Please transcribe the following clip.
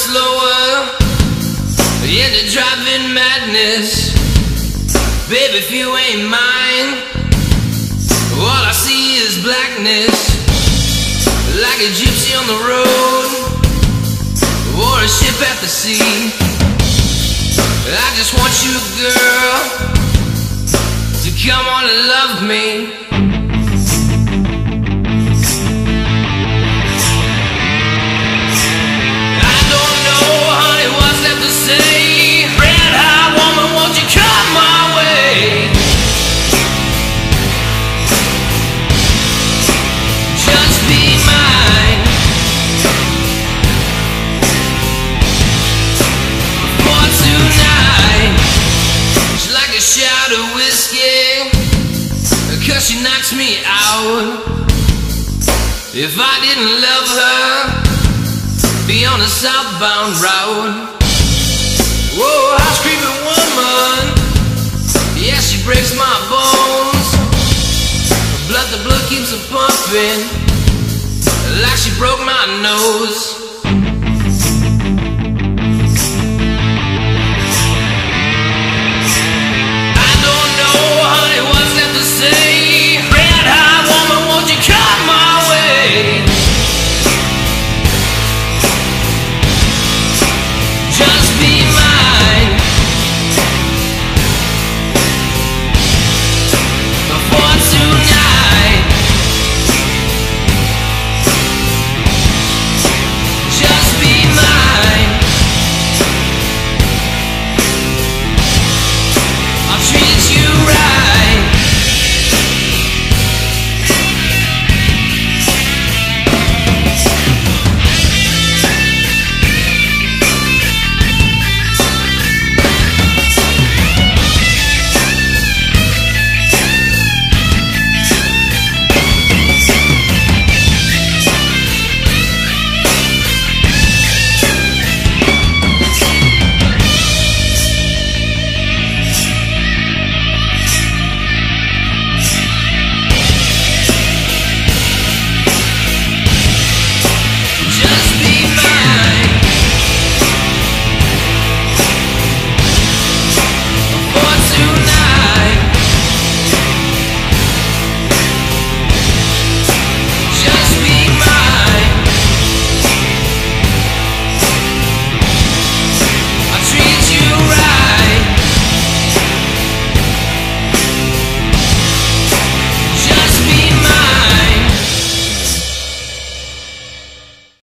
slower into driving madness. Baby, if you ain't mine, all I see is blackness. Like a gypsy on the road or a ship at the sea. I just want you, girl, to come on and love me. Shot of whiskey, 'cause she knocks me out. If I didn't love her, be on a southbound route. Whoa, house creeping woman, yeah, she breaks my bones. The blood keeps her pumping, like she broke my nose.